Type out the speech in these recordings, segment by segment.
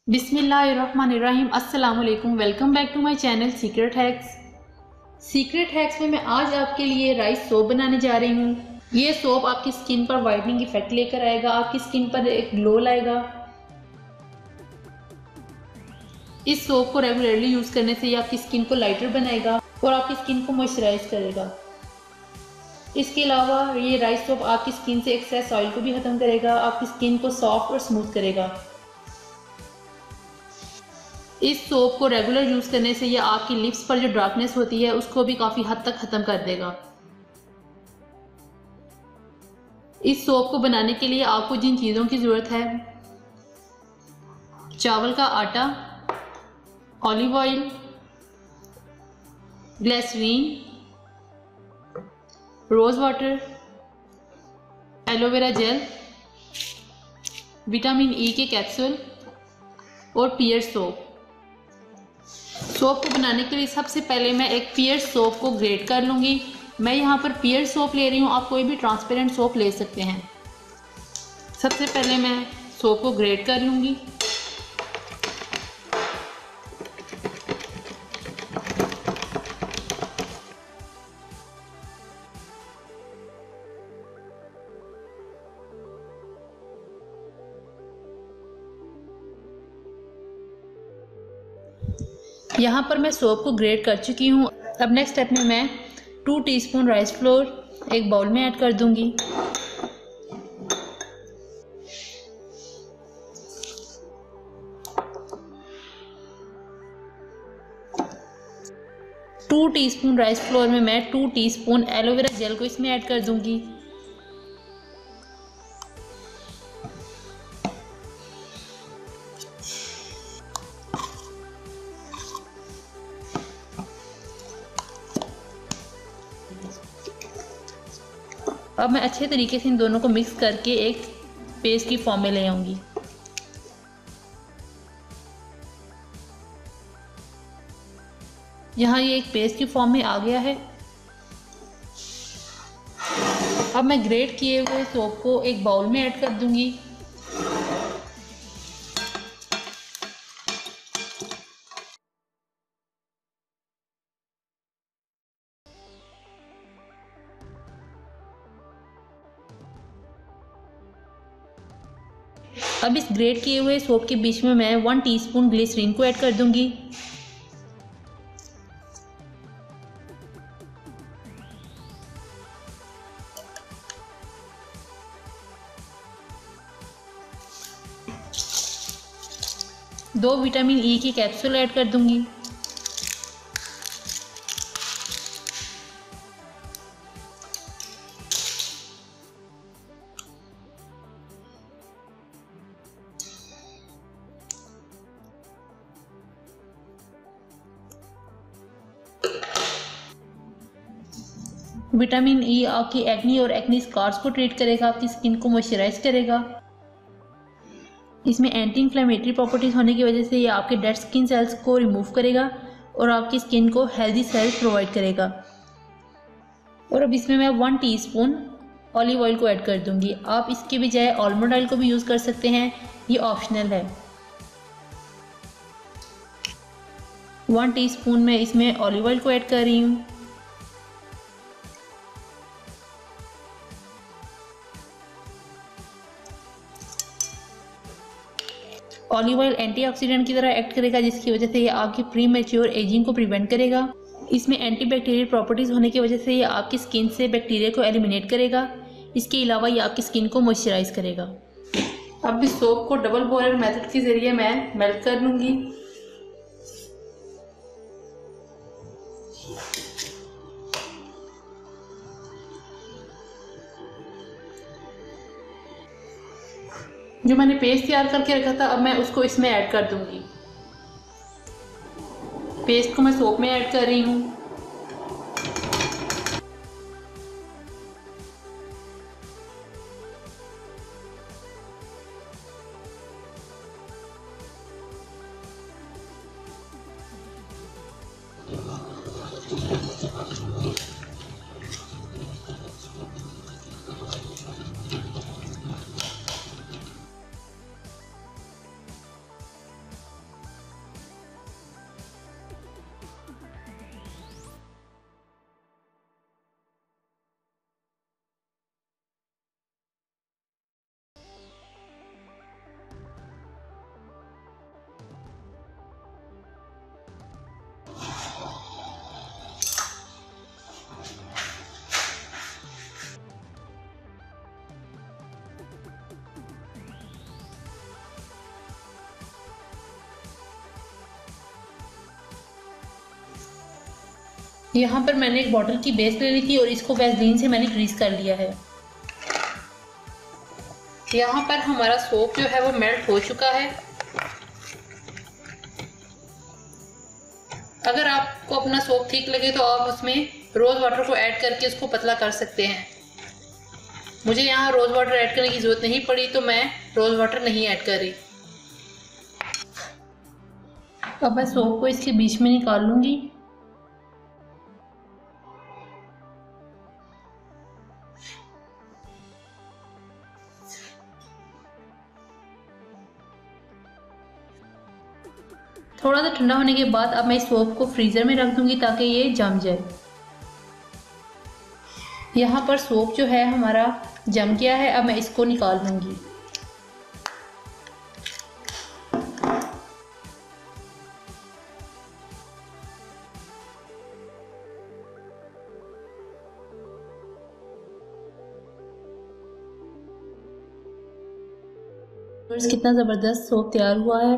बिस्मिल्लाहिर्रहमानिर्रहीम। अस्सलाम वालेकुम। Welcome back to my channel secret hacks. Secret hacks में मैं आज आपके लिए राइस सोप बनाने जा रही हूँ। ये सोप आपकी स्किन पर वाइटनिंग इफेक्ट लेकर आएगा, आपकी स्किन पर एक ग्लो लाएगा। इस सोप को रेगुलरली यूज करने से ये आपकी स्किन को लाइटर बनाएगा और आपकी स्किन को मॉइस्चराइज करेगा। इसके अलावा ये राइस सोप आपकी स्किन से एक्सेस ऑयल को भी खत्म करेगा, आपकी स्किन को सॉफ्ट और स्मूथ करेगा। इस सोप को रेगुलर यूज करने से यह आपकी लिप्स पर जो डार्कनेस होती है उसको भी काफी हद तक खत्म कर देगा। इस सोप को बनाने के लिए आपको जिन चीजों की जरूरत है: चावल का आटा, olive oil, glycerine, rose water, aloe vera gel, vitamin E के कैप्सूल और पियर सोप। सोप को बनाने के लिए सबसे पहले मैं एक पियर सोप को ग्रेट कर लूँगी। मैं यहाँ पर पियर सोप ले रही हूँ, आप कोई भी ट्रांसपेरेंट सोप ले सकते हैं। सबसे पहले मैं सोप को ग्रेट कर लूँगी। यहाँ पर मैं सोप को ग्रेट कर चुकी हूँ। अब नेक्स्ट स्टेप में मैं 2 टीस्पून राइस फ्लोर एक बाउल में ऐड कर दूंगी। टू टीस्पून राइस फ्लोर में मैं 2 टीस्पून एलोवेरा जेल को इसमें ऐड कर दूंगी। अब मैं अच्छे तरीके से इन दोनों को मिक्स करके एक पेस्ट की फॉर्म में ले आऊंगी। यहाँ ये एक पेस्ट की फॉर्म में आ गया है। अब मैं ग्रेट किए हुए सोप को एक बाउल में ऐड कर दूंगी। अब इस ग्रेट किए हुए सोप के बीच में मैं 1 टीस्पून ग्लिसरीन को ऐड कर दूंगी। दो विटामिन ई की कैप्सूल ऐड कर दूंगी। विटामिन ई आपकी एक्नी और एक्नी स्कार्स को ट्रीट करेगा, आपकी स्किन को मॉइस्चराइज करेगा। इसमें एंटी इन्फ्लेमेटरी प्रॉपर्टीज होने की वजह से ये आपके डेड स्किन सेल्स को रिमूव करेगा और आपकी स्किन को हेल्दी सेल्स प्रोवाइड करेगा। और अब इसमें मैं 1 टीस्पून ऑलिव ऑयल को ऐड कर दूंगी। आप इसके बजाय आलमंड ऑयल को भी यूज़ कर सकते हैं, ये ऑप्शनल है। 1 टीस्पून मैं इसमें ऑलिव ऑयल को ऐड कर रही हूँ। ऑलिव ऑयल एंटीऑक्सीडेंट की तरह एक्ट करेगा, जिसकी वजह से ये आपकी प्री मैच्योर एजिंग को प्रिवेंट करेगा। इसमें एंटीबैक्टीरियल प्रॉपर्टीज़ होने की वजह से ये आपकी स्किन से बैक्टीरिया को एलिमिनेट करेगा। इसके अलावा ये आपकी स्किन को मॉइस्चराइज करेगा। अब इस सोप को डबल बॉयलर मेथड के ज़रिए मैं मेल्ट कर लूँगी। जो मैंने पेस्ट तैयार करके रखा था, अब मैं उसको इसमें ऐड कर दूंगी। पेस्ट को मैं सोप में ऐड कर रही हूँ। यहाँ पर मैंने एक बॉटल की बेस ले ली थी और इसको वैसलीन से मैंने ग्रीस कर लिया है। यहाँ पर हमारा सोप जो है वो मेल्ट हो चुका है। अगर आपको अपना सोप ठीक लगे तो आप उसमें रोज़ वाटर को ऐड करके उसको पतला कर सकते हैं। मुझे यहाँ रोज़ वाटर ऐड करने की ज़रूरत नहीं पड़ी तो मैं रोज़ वाटर नहीं ऐड कर रही। अब मैं सोप को इसके बीच में निकाल लूँगी। थोड़ा सा ठंडा होने के बाद अब मैं इस सोप को फ्रीज़र में रख दूँगी ताकि ये जम जाए। यहाँ पर सोप जो है हमारा जम गया है, अब मैं इसको निकाल लूँगी। कितना ज़बरदस्त सोप तैयार हुआ है।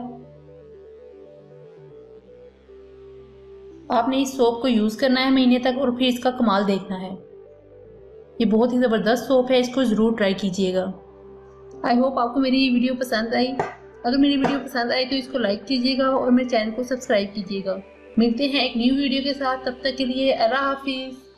आपने इस सोप को यूज़ करना है महीने तक और फिर इसका कमाल देखना है। ये बहुत ही ज़बरदस्त सोप है, इसको ज़रूर ट्राई कीजिएगा। आई होप आपको मेरी ये वीडियो पसंद आई। अगर मेरी वीडियो पसंद आई तो इसको लाइक कीजिएगा और मेरे चैनल को सब्सक्राइब कीजिएगा। मिलते हैं एक न्यू वीडियो के साथ, तब तक के लिए अल्लाह हाफिज़।